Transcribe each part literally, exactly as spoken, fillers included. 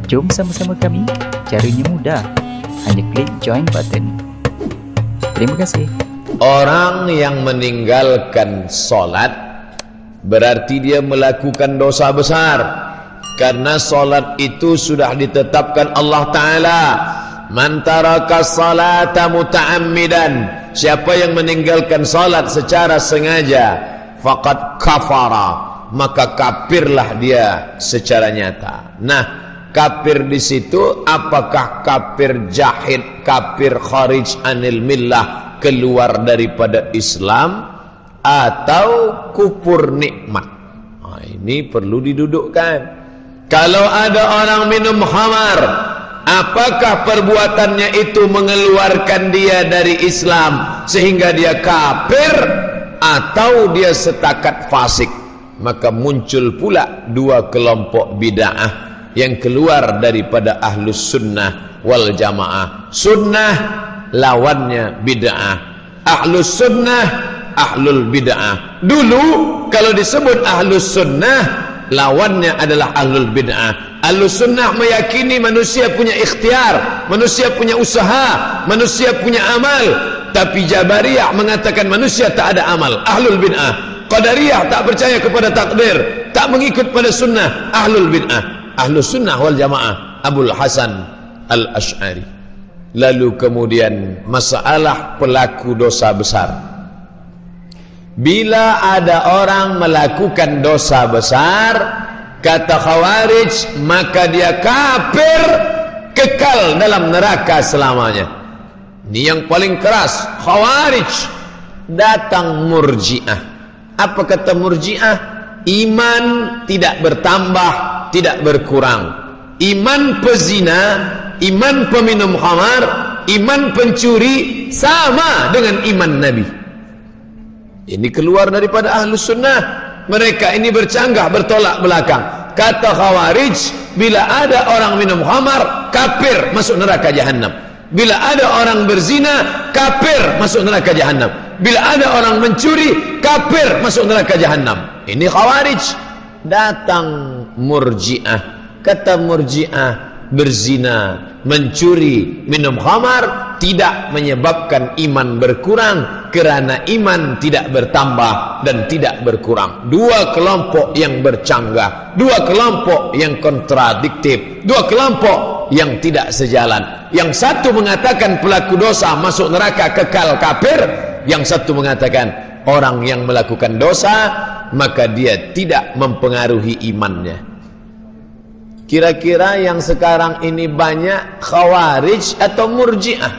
Jom sama-sama kami, caranya mudah. Hanya klik join button. Terima kasih. Orang yang meninggalkan solat berarti dia melakukan dosa besar, karena solat itu sudah ditetapkan Allah Ta'ala, man taraka salata muta'ammidan, siapa yang meninggalkan solat secara sengaja, faqad kafara, maka kafirlah dia secara nyata. Nah, kafir di situ apakah kafir jahid, kafir kharij anil millah, keluar daripada Islam, atau kufur nikmat? Nah, ini perlu didudukkan. Kalau ada orang minum khamar, apakah perbuatannya itu mengeluarkan dia dari Islam sehingga dia kafir, atau dia setakat fasik? Maka muncul pula dua kelompok bid'ah yang keluar daripada ahlus sunnah wal jamaah. Sunnah lawannya bid'ah, ahlus sunnah ahlul bid'ah. Dulu kalau disebut ahlus sunnah, lawannya adalah ahlul bid'ah. Ahlus sunnah meyakini manusia punya ikhtiar, manusia punya usaha, manusia punya amal. Tapi Jabariyah mengatakan manusia tak ada amal, ahlul bid'ah. Qadariyah tak percaya kepada takdir, tak mengikut pada sunnah, ahlul bid'ah. Ahlus sunnah wal jamaah Abul Hasan Al-Ash'ari. Lalu kemudian masalah pelaku dosa besar. Bila ada orang melakukan dosa besar, kata Khawarij, maka dia kafir, kekal dalam neraka selamanya. Ini yang paling keras. Khawarij. Datang Murji'ah. Apa kata Murji'ah? Iman tidak bertambah, tidak berkurang. Iman pezina, iman peminum khamar, iman pencuri sama dengan iman Nabi. Ini keluar daripada ahlus sunnah. Mereka ini bercanggah, bertolak belakang. Kata Khawarij, bila ada orang minum khamar, kafir, masuk neraka jahanam. Bila ada orang berzina, kafir, masuk neraka jahanam. Bila ada orang mencuri, kafir, masuk neraka jahanam. Ini Khawarij. Datang Murji'ah. Kata Murji'ah, berzina, mencuri, minum khamar tidak menyebabkan iman berkurang, kerana iman tidak bertambah dan tidak berkurang. Dua kelompok yang bercanggah, dua kelompok yang kontradiktif, dua kelompok yang tidak sejalan. Yang satu mengatakan pelaku dosa masuk neraka kekal kafir, yang satu mengatakan orang yang melakukan dosa maka dia tidak mempengaruhi imannya. Kira-kira yang sekarang ini banyak Khawarij atau Murji'ah?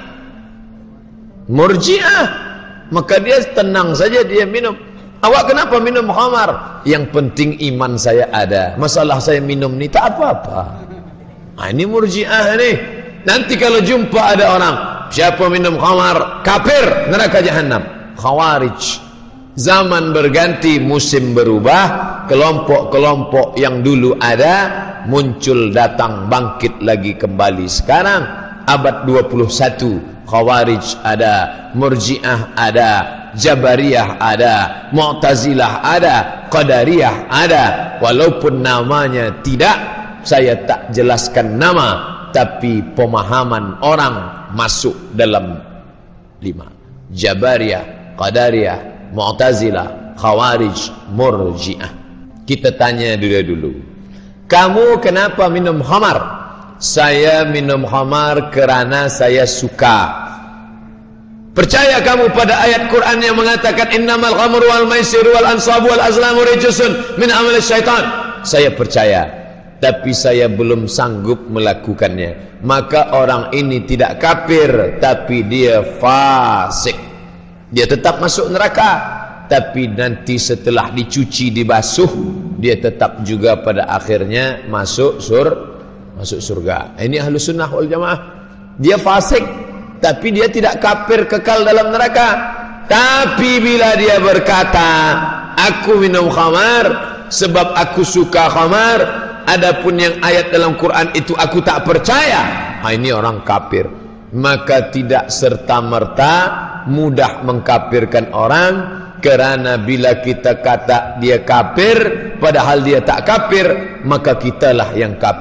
Murji'ah. Maka dia tenang saja, dia minum. Awak kenapa minum khamar? Yang penting iman saya ada. Masalah saya minum ni tak apa-apa. Nah, ini Murji'ah ni. Nanti kalau jumpa ada orang, siapa minum khamar, kafir, neraka jahanam. Khawarij. Zaman berganti, musim berubah, kelompok-kelompok yang dulu ada muncul, datang, bangkit lagi kembali. Sekarang abad dua puluh satu, Khawarij ada, Murji'ah ada, Jabariyah ada, Mu'tazilah ada, Qadariyah ada. Walaupun namanya tidak, saya tak jelaskan nama, tapi pemahaman orang masuk dalam lima: Jabariyah, Qadariyah, Mu'tazilah, Khawarij, Murji'ah. Kita tanya dulu-dulu, kamu kenapa minum khamar? Saya minum khamar kerana saya suka. Percaya kamu pada ayat Quran yang mengatakan innamal khamru wal maisir wal ansabu wal azlamu rijsun min amali syaitan? Saya percaya, tapi saya belum sanggup melakukannya. Maka orang ini tidak kafir, tapi dia fasik. Dia tetap masuk neraka, tapi nanti setelah dicuci, dibasuh, dia tetap juga pada akhirnya masuk sur masuk surga. Ini ahlus sunnah wal jamaah. Dia fasik, tapi dia tidak kafir kekal dalam neraka. Tapi bila dia berkata, aku minum khamar sebab aku suka khamar, adapun yang ayat dalam Quran itu aku tak percaya, nah, ini orang kafir. Maka tidak serta-merta mudah mengkafirkan orang, kerana bila kita kata dia kafir padahal dia tak kafir, maka kitalah yang kafir.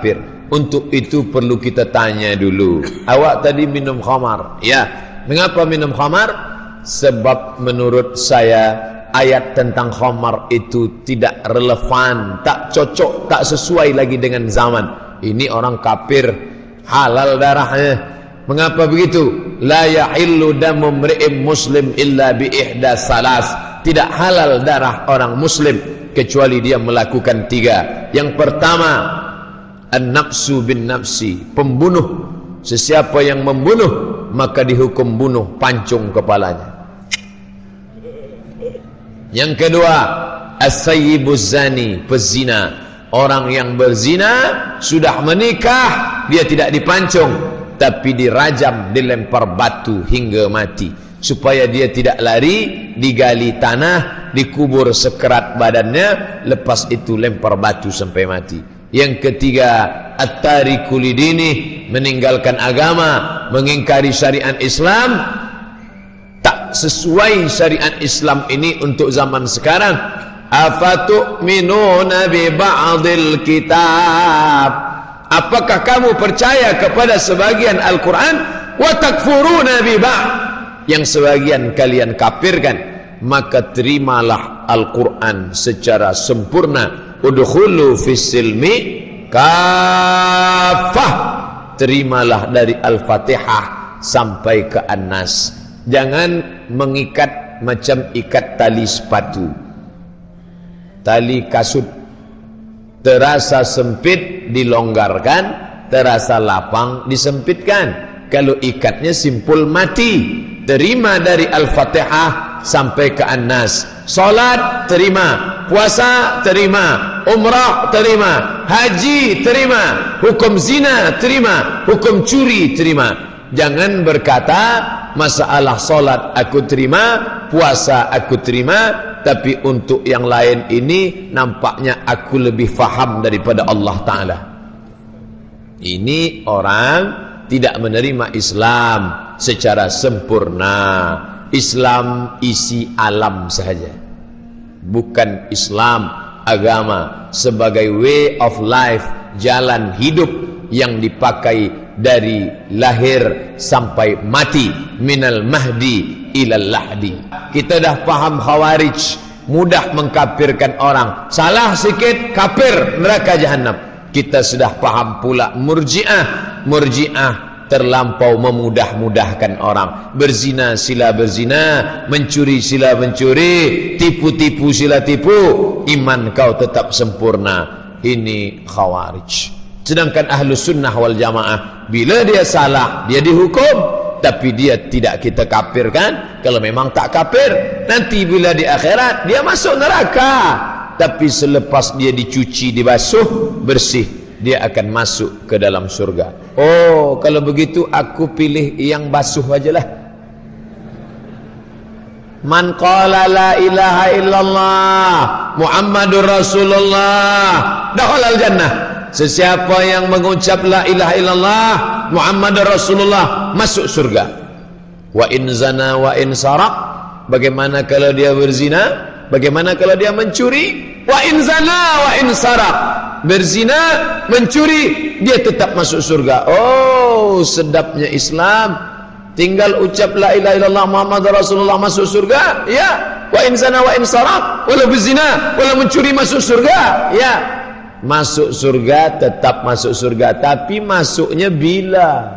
Untuk itu perlu kita tanya dulu. Awak tadi minum khamar. Ya, mengapa minum khamar? Sebab menurut saya ayat tentang khamar itu tidak relevan, tak cocok, tak sesuai lagi dengan zaman. Ini orang kafir, halal darahnya. Mengapa begitu? La yahillu damu mri'in muslim illa bi ihda salas. Tidak halal darah orang muslim kecuali dia melakukan tiga. Yang pertama, an-nafsu bin nafsi, pembunuh. Sesiapa yang membunuh maka dihukum bunuh, pancung kepalanya. Yang kedua, as-sayyibuz zani, pezina. Orang yang berzina sudah menikah, dia tidak dipancung tapi dirajam, dilempar batu hingga mati, supaya dia tidak lari, digali tanah, dikubur sekerat badannya, lepas itu lempar batu sampai mati. Yang ketiga, at-tariku lidini, meninggalkan agama, mengingkari syariat Islam. Tak sesuai syariat Islam ini untuk zaman sekarang. Afatu'minuna bi ba'dil kitab, apakah kamu percaya kepada sebagian Al-Quran? Wa takfuruna bi ba'd, yang sebagian kalian kafirkan. Maka terimalah Al-Quran secara sempurna. Udkhulu fis silmi kafah, terimalah dari Al-Fatihah sampai ke An-Nas. Jangan mengikat macam ikat tali sepatu, tali kasut. Terasa sempit dilonggarkan, terasa lapang disempitkan. Kalau ikatnya simpul mati. Terima dari Al-Fatihah sampai ke An-Nas. Salat terima, puasa terima, umrah terima, haji terima, hukum zina terima, hukum curi terima. Jangan berkata masalah salat aku terima, puasa aku terima, tapi untuk yang lain ini nampaknya aku lebih faham daripada Allah Ta'ala. Ini orang tidak menerima Islam secara sempurna. Islam isi alam sahaja, bukan Islam agama sebagai way of life, jalan hidup yang dipakai dari lahir sampai mati, minal mahdi ilal lahdi. Kita dah paham khawarij, mudah mengkafirkan orang, salah sikit kafir, neraka jahanam. Kita sudah paham pula murji'ah. Murji'ah terlampau memudah-mudahkan orang. Berzina sila berzina, mencuri sila mencuri, tipu-tipu sila tipu, iman kau tetap sempurna. Ini khawarij. Sedangkan ahlu sunnah wal jamaah, bila dia salah dia dihukum, tapi dia tidak kita kafirkan. Kalau memang tak kafir, nanti bila di akhirat dia masuk neraka, tapi selepas dia dicuci, dibasuh, bersih, dia akan masuk ke dalam surga. Oh, kalau begitu aku pilih yang basuh ajalah. Man qala la ilaha illallah Muhammadur Rasulullah dakhalal jannah. Sesiapa yang mengucap la ilaha illallah Muhammadur Rasulullah masuk surga. Wa in zana wa in sarak, bagaimana kalau dia berzina? Bagaimana kalau dia mencuri? Wa in zana wa in sarak, berzina, mencuri, dia tetap masuk surga. Oh, sedapnya Islam. Tinggal ucap la ilaha illallah Muhammadur Rasulullah masuk surga. Ya. Wa in zana wa in sarak, wala berzina, wala mencuri masuk surga. Ya. Masuk surga, tetap masuk surga, tapi masuknya bila?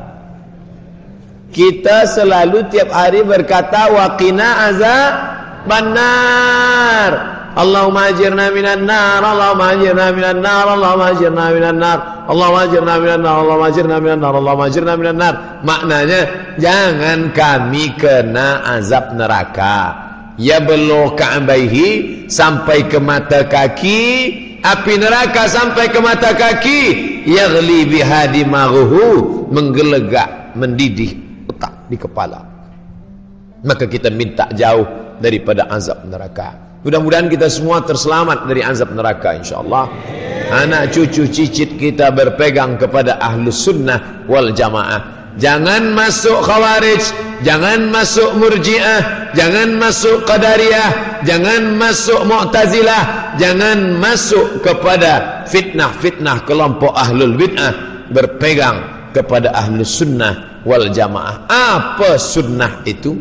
Kita selalu tiap hari berkata waqina azabannar, Allahumma ajirna minan nar, Allahumma ajirna minan nar, Allahumma ajirna minan nar, Allahumma ajirna minan nar, Allahumma ajirna minan nar, Allahumma ajirna minan nar. Maknanya jangan kami kena azab neraka. Ya belok ka'baihi, sampai ke mata kaki, api neraka sampai ke mata kaki. Yaghli biha dimaghuhu, menggelegak, mendidih otak di kepala. Maka kita minta jauh daripada azab neraka. Mudah-mudahan kita semua terselamat dari azab neraka, insyaallah. Anak cucu cicit kita berpegang kepada ahlus sunnah wal jamaah. Jangan masuk khawarij, jangan masuk murji'ah, jangan masuk qadariyah, jangan masuk mu'tazilah, jangan masuk kepada fitnah-fitnah kelompok ahlul bid'ah. berpegang kepada ahlus sunnah wal jamaah. Apa sunnah itu?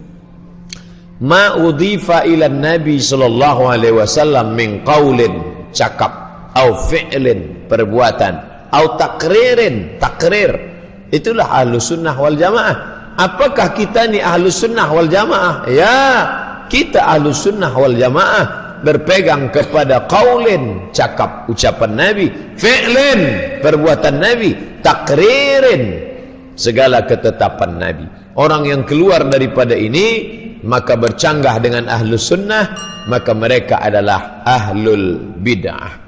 Ma udhifa ila nabi sallallahu alaihi wasallam min qaulin, cakap, au fi'lin, perbuatan, au takririn, takrir. Itulah ahlus sunnah wal jamaah. Apakah kita ni ahlus sunnah wal jamaah? Ya, kita ahlus sunnah wal jamaah, berpegang kepada qaulin, cakap ucapan Nabi, fi'lin, perbuatan Nabi, takririn, segala ketetapan Nabi. Orang yang keluar daripada ini maka bercanggah dengan ahlus sunnah, maka mereka adalah ahlul bid'ah.